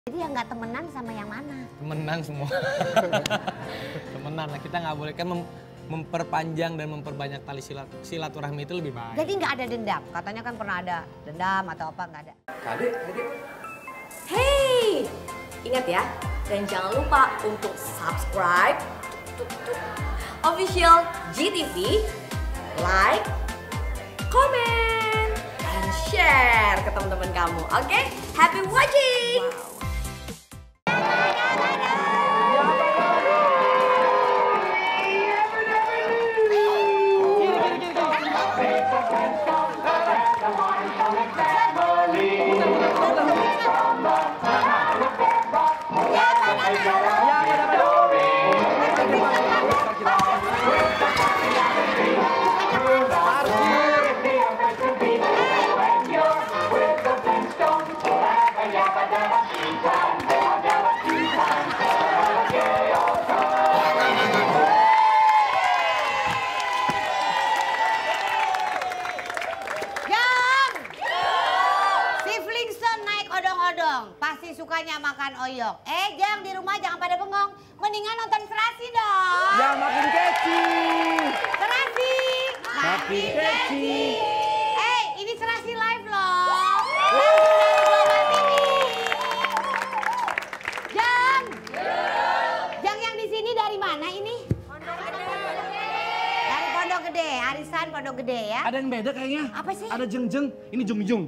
Jadi yang nggak temenan sama yang mana? Temenan semua. Temenan lah, kita nggak boleh kan memperpanjang dan memperbanyak tali silaturahmi itu lebih baik. Jadi nggak ada dendam, katanya kan pernah ada dendam atau apa, nggak ada. Adik. Hey, ingat ya, dan jangan lupa untuk subscribe official GTV, like, comment, and share ke teman-teman kamu. Oke, happy watching! Pasti sukanya makan oyok. Jang, di rumah jangan pada bengong. Mendingan nonton Serasi dong. Ya makin keci. Serasi. Makin keci. Ini Serasi live loh. Jang. Jang yang di sini dari mana ini? Pondok Gede. Dari Pondok Gede, arisan Pondok Gede ya. Ada yang beda kayaknya. Apa sih? Ada jeng-jeng, ini jung-jung.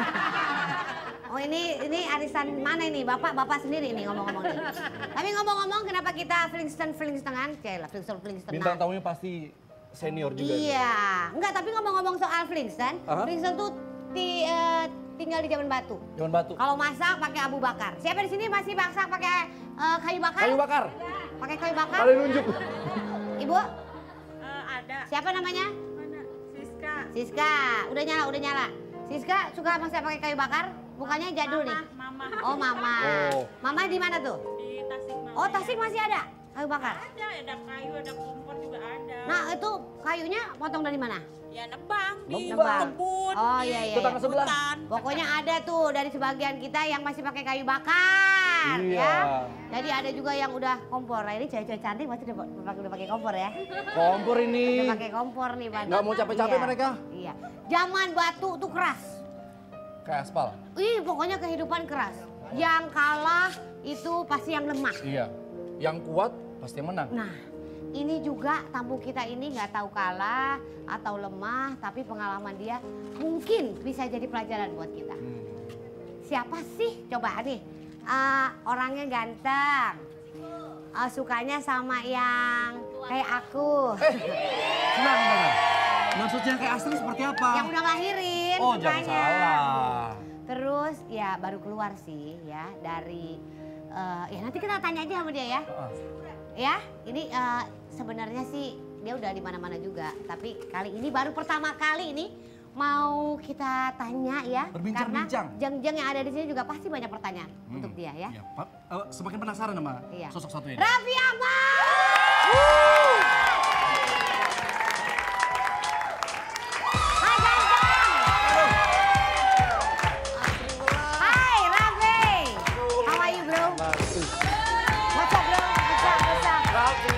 Oh ini arisan mana ini? Bapak sendiri ini ngomong-ngomong nih. Tapi ngomong-ngomong kenapa kita Flintstone-Flintstonean? Flintstone-Flintstonean. Bintang tamunya pasti senior juga. Iya. Enggak, tapi ngomong-ngomong soal Flintstone. Flintstone tuh tinggal di Zaman Batu. Zaman Batu. Kalau masak pakai abu bakar. Siapa di sini masih masak pakai kayu bakar? Kayu bakar. Pakai kayu bakar? Kalian nunjuk. Ibu? Ada. Siapa namanya? Mana? Siska. Siska. Udah nyala. Siska suka masak pakai kayu bakar? Bukannya jadul nih? Mama. Oh, Mama. Oh. Mama di mana tuh? Di Tasik Malaya. Oh, Tasik masih ada kayu bakar? Ada kayu, ada kompor juga ada. Nah, itu kayunya potong dari mana? Ya nebang di Nebang. kebun. Oh, di iya. Tetangga sebelah. hutan. Pokoknya ada tuh dari sebagian kita yang masih pakai kayu bakar, Iya. ya. Jadi ada juga yang udah kompor. Nah, ini cewek-cewek cantik pasti udah pakai kompor ya. Kompor ini. Udah pakai kompor nih, Pak. Nggak mau capek-capek mereka. Iya. Zaman Batu tuh keras. Kayak aspal. Pokoknya kehidupan keras. Yang kalah itu pasti yang lemah. Iya. Yang kuat pasti yang menang. Nah, ini juga tamu kita ini nggak tahu kalah atau lemah, tapi pengalaman dia mungkin bisa jadi pelajaran buat kita. Siapa sih? Coba nih, orangnya ganteng, sukanya sama yang kayak aku. Senang. Maksudnya kayak Astri seperti apa? Yang udah lahirin Oh, jangan sukanya. salah. Terus ya baru keluar sih ya dari, ya nanti kita tanya aja sama dia ya. Ya, ini sebenarnya sih dia udah di mana-mana juga, tapi kali ini baru pertama kali ini mau kita tanya ya. Berbincang-bincang. Karena jeng-jeng yang ada di sini juga pasti banyak pertanyaan untuk dia ya. Iya, Pak. Semakin penasaran sama Iya. sosok satu ini. Raffi Ahmad! Hai ganteng! Hai Raffi! How are you bro? What's up bro? What's up? Raffi.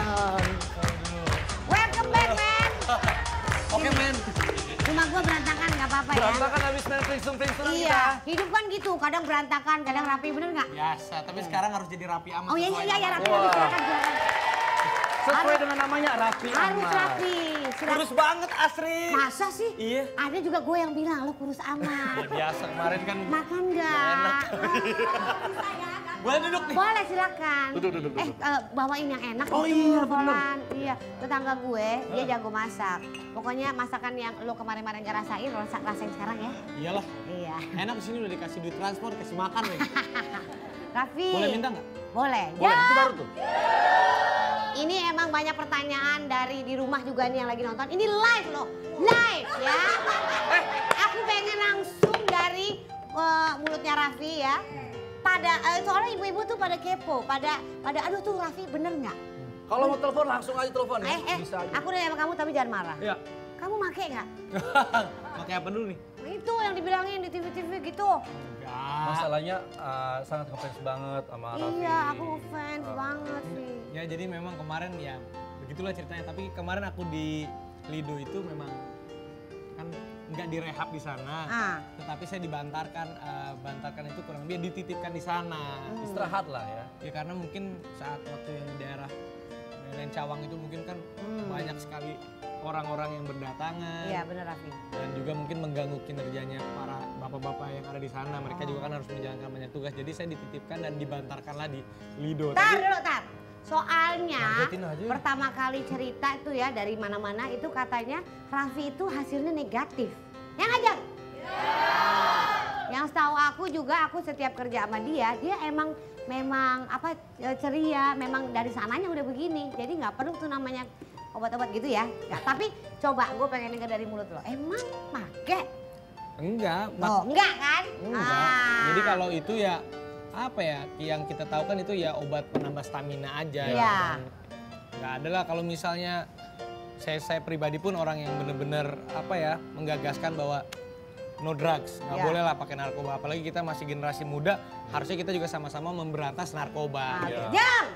Welcome back man! Oke men. Rumah gua berantakan nggak apa-apa ya? Berantakan habis main Flintstone Iya, hidup kan gitu, kadang berantakan, kadang rapi, bener nggak? Biasa, tapi sekarang harus jadi rapi amat. Oh iya, rapi, Wah. silakan. Sesuai dengan namanya Raffi Harus Ahmad. rapi. Kurus banget Asri. Masa sih? Iya. Ada juga gue yang bilang, lo kurus amat. Biasa kemarin kan. Makan nggak? Boleh duduk nih. Boleh silakan. Duduk. Bawain yang enak. Oh itu, iya, Roland. Iya, tetangga gue, dia jago masak. Pokoknya masakan yang lo kemarin-kemarin gak rasain, lo rasain sekarang ya. Iyalah. Iya. Enak di sini udah dikasih duit transport, kasih makan nih. Raffi. Boleh minta nggak? Boleh. Boleh, itu baru tuh. Ini emang banyak pertanyaan dari di rumah juga nih yang lagi nonton. Ini live loh, live ya. Aku pengen langsung dari mulutnya Raffi ya. Soalnya ibu-ibu tuh pada kepo, pada aduh tuh Raffi bener nggak? Kalau mau telepon langsung aja telepon ya. Bisa aja. Aku nanya sama kamu tapi jangan marah. Iya. Kamu make nggak? Pakai apa dulu nih? Itu yang dibilangin di TV-TV gitu. Enggak. Masalahnya sangat ngefans banget sama Raffi. Iya, aku ngefans banget sih. Ya jadi memang kemarin ya begitulah ceritanya. Tapi kemarin aku di Lido itu memang kan nggak direhab di sana. Tetapi saya dibantarkan, bantarkan itu kurang lebih dititipkan di sana. Istirahat lah ya. Ya karena mungkin saat waktu yang di daerah Lencawang itu mungkin kan banyak sekali orang-orang yang berdatangan. Iya bener Raffi. Dan juga mungkin mengganggu kinerjanya para bapak-bapak yang ada di sana. Mereka juga kan harus menjalankan banyak tugas. Jadi saya dititipkan dan dibantarkanlah di Lido. Tar dulu Tar. Soalnya Ngagetin aja. pertama kali cerita itu ya dari mana-mana itu katanya Raffi itu hasilnya negatif. Yang ajar? Yang setahu aku juga aku setiap kerja sama dia memang ceria, memang dari sananya udah begini. Jadi nggak perlu tuh namanya obat-obat gitu ya. Nggak, tapi coba gue pengen denger dari mulut lo. Emang pakai? Enggak. Oh, enggak kan? Enggak. Jadi kalau itu ya apa ya yang kita tahu kan itu ya obat penambah stamina aja. Iya. Ya. Nggak ada lah kalau misalnya saya pribadi pun orang yang bener-bener menggagaskan bahwa no drugs, nggak boleh lah pakai narkoba. Apalagi kita masih generasi muda, harusnya kita juga sama-sama memberantas narkoba. Jam.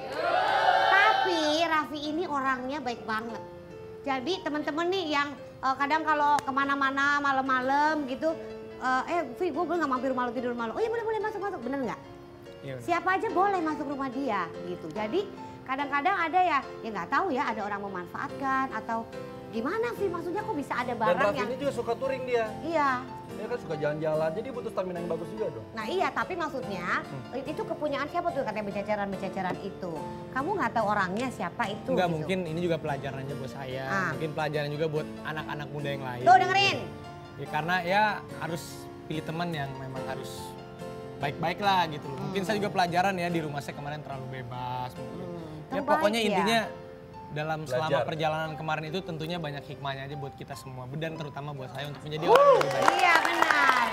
Tapi Raffi ini orangnya baik banget. Jadi teman-teman nih yang kadang kalau kemana-mana malam-malam gitu, Vi gue boleh nggak mampir rumah lo tidur rumah lo? Oh iya boleh masuk, bener nggak? Iya. Siapa aja boleh masuk rumah dia gitu. Jadi kadang-kadang ada ya nggak tahu ya ada orang memanfaatkan atau gimana Vi, maksudnya kok bisa ada Dan barang Raffi yang ini juga suka touring dia. iya. Dia kan suka jalan-jalan, jadi butuh stamina yang bagus juga dong. Nah iya, tapi maksudnya itu kepunyaan siapa tuh katanya bececeran itu. Kamu nggak tahu orangnya siapa itu. Enggak, gitu. mungkin ini juga pelajaran aja buat saya. Mungkin pelajaran juga buat anak-anak muda yang lain. Tuh dengerin. Ya karena ya harus pilih teman yang memang harus baik-baik lah gitu loh. Mungkin saya juga pelajaran ya di rumah saya kemarin terlalu bebas. Ya Terbaik pokoknya ya. intinya dalam selama Belajar. perjalanan kemarin itu tentunya banyak hikmahnya aja buat kita semua. Dan terutama buat saya untuk menjadi orang yang lebih baik. Iya benar.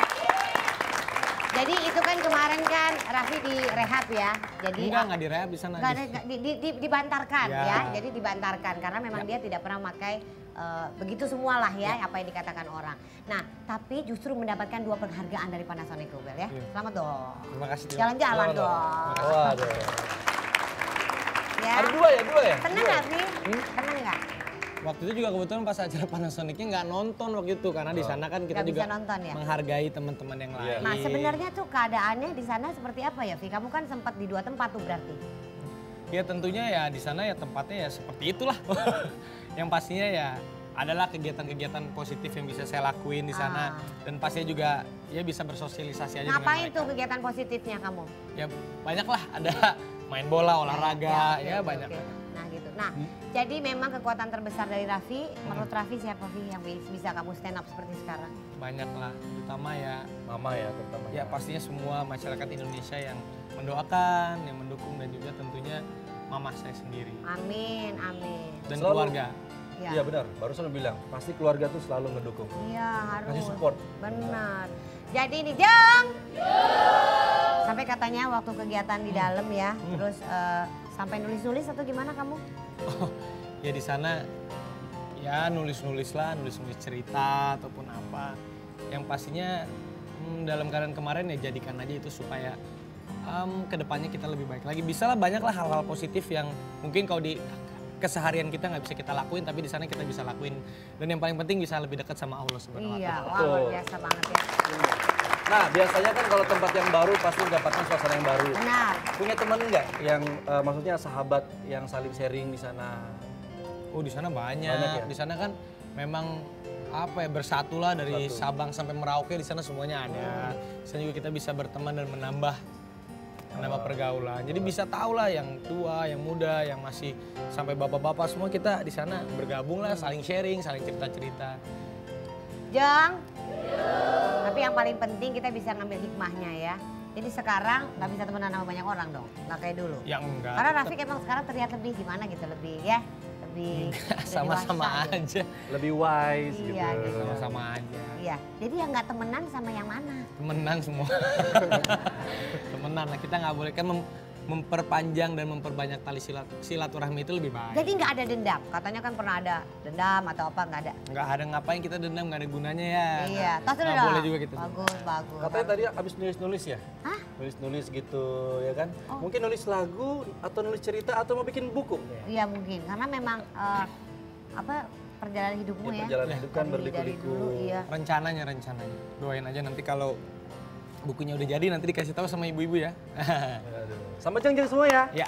Jadi itu kan kemarin kan Raffi di rehab ya. Jadi Enggak direhab di sana. Nggak ada, dibantarkan Ya. ya. Jadi dibantarkan karena memang dia tidak pernah pakai begitu semua lah ya apa yang dikatakan orang. Nah tapi justru mendapatkan 2 penghargaan dari Panasonic Rubel ya. Iya. Selamat dong. Terima kasih. Jalan-jalan Selamat dong. Waduh. Ya. Ada dua ya? Seneng nggak sih? Seneng nggak? Waktu itu juga kebetulan pas acara Panasonicnya nggak nonton waktu itu karena di sana kan kita Nggak juga bisa nonton ya? menghargai teman-teman yang lain. Nah sebenarnya tuh keadaannya di sana seperti apa ya Vi? Kamu kan sempat di 2 tempat tuh berarti. Ya tentunya ya di sana ya tempatnya ya seperti itulah. Yang pastinya ya adalah kegiatan-kegiatan positif yang bisa saya lakuin di sana dan pastinya juga ya bisa bersosialisasi aja Ngapain dengan tuh mereka. kegiatan positifnya kamu? Ya banyak lah, ada main bola, olahraga, ya oke, banyak. oke. Nah gitu. Nah jadi memang kekuatan terbesar dari Raffi, menurut Raffi siapa Vi yang bisa kamu stand up seperti sekarang? Banyak lah, terutama ya Mama ya terutama. ya pastinya semua masyarakat Indonesia yang mendoakan, yang mendukung dan juga tentunya mama saya sendiri Amin, amin. dan Selalu- keluarga. Iya benar, barusan lu bilang pasti keluarga tuh selalu ngedukung. Iya harus. Kasih support. Benar. Jadi ini Jeng. Sampai katanya waktu kegiatan di dalam ya, terus sampai nulis-nulis atau gimana kamu? Ya di sana ya nulis-nulis lah, nulis-nulis cerita ataupun apa. Yang pastinya dalam keadaan kemarin ya jadikan aja itu supaya kedepannya kita lebih baik lagi. Bisa lah banyak lah hal-hal positif yang mungkin kalau di keseharian kita nggak bisa kita lakuin, tapi di sana kita bisa lakuin. Dan yang paling penting bisa lebih dekat sama Allah Subhanahu wa Iya, Ta'ala. wah luar biasa banget ya. Nah biasanya kan kalau tempat yang baru pasti mendapatkan suasana yang baru. Benar. Punya teman enggak yang maksudnya sahabat yang saling sharing di sana? Oh di sana banyak. Banyak ya? Di sana kan memang apa ya bersatu lah dari Satu. Sabang sampai Merauke di sana semuanya ada. Di sana juga kita bisa berteman dan menambah pergaulan. Jadi bisa tahu lah yang tua, yang muda, yang masih sampai bapak-bapak semua kita di sana bergabung lah, saling sharing, saling cerita-cerita. Jeng. Tapi yang paling penting kita bisa ngambil hikmahnya ya. Jadi sekarang nggak bisa temenan sama banyak orang dong, nggak kayak dulu. Yang enggak. Karena Rafiq emang sekarang terlihat lebih gimana gitu, lebih ya, lebih sama-sama dewasa gitu. aja. Lebih wise Iya, gitu. gitu. Sama-sama aja. Iya, jadi yang nggak temenan sama yang mana? Temenan semua. Temenan lah, kita nggak boleh kan memperpanjang dan memperbanyak tali silaturahmi itu lebih baik. Jadi nggak ada dendam. Katanya kan pernah ada dendam atau apa, nggak ada. Nggak ada, ngapain kita dendam, nggak ada gunanya ya. Iya, tos dulu Nggak dong. boleh juga kita. Bagus, bagus. Katanya tadi abis nulis-nulis ya? Hah? Nulis-nulis gitu ya kan? Mungkin nulis lagu atau nulis cerita atau mau bikin buku? Iya mungkin, karena memang perjalanan hidupmu ya. Perjalanan hidup kan Dari berliku-liku. dulu, iya. Rencananya. Doain aja nanti kalau bukunya udah jadi nanti dikasih tahu sama ibu-ibu ya. Aduh. Sama Jeng semua ya? Ya.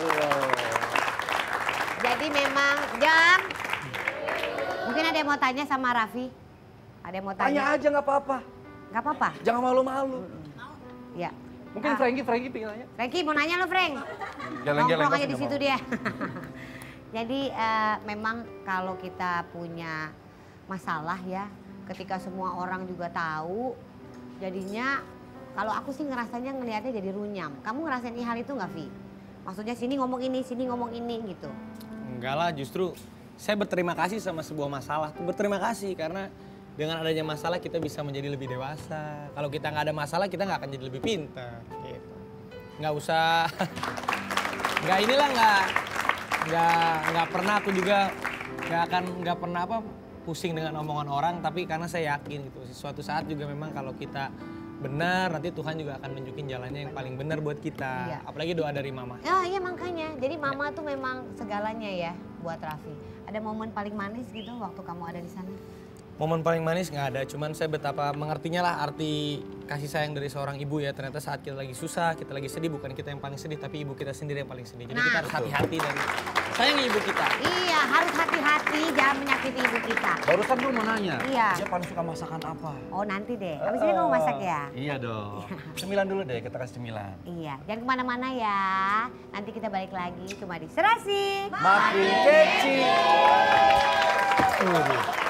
Jadi memang Jang, mungkin ada yang mau tanya sama Raffi? Ada yang mau Tanya tanya? aja nggak apa-apa. Nggak apa-apa? Jangan malu-malu. Ya. Mungkin Frankie pengen nanya. Franky mau nanya lo Frank? Geleng-geleng, Nongkrong aja pasti di nggak situ mau. dia. Jadi memang kalau kita punya masalah ya, ketika semua orang juga tahu, jadinya kalau aku sih ngerasanya ngelihatnya jadi runyam. Kamu ngerasain hal itu nggak, Vi? Maksudnya sini ngomong ini gitu. Enggak lah, justru saya berterima kasih sama sebuah masalah. Berterima kasih karena dengan adanya masalah kita bisa menjadi lebih dewasa. Kalau kita nggak ada masalah kita nggak akan jadi lebih pintar. Gitu. Nggak usah, nggak pernah aku juga nggak pernah pusing dengan omongan orang. Tapi karena saya yakin gitu, suatu saat juga memang kalau kita benar nanti Tuhan juga akan nunjukin jalannya yang paling benar buat kita. Iya. Apalagi doa dari mama. Ya iya makanya, jadi mama tuh memang segalanya ya buat Raffi. Ada momen paling manis gitu waktu kamu ada di sana? Momen paling manis nggak ada, cuman saya betapa mengertinya lah arti kasih sayang dari seorang ibu ya. Ternyata saat kita lagi susah, kita lagi sedih, bukan kita yang paling sedih, tapi ibu kita sendiri yang paling sedih. Jadi kita harus hati-hati dan sayangi ibu kita. Iya, harus hati-hati, jangan menyakiti ibu kita. Barusan gue mau nanya, Iya. dia paling suka masakan apa? Oh nanti deh, abis ini kamu masak ya? Iya dong. Cemilan dulu deh, kita kasih cemilan. Iya, jangan kemana-mana ya. Nanti kita balik lagi cuma di Serasi. Makin kecil.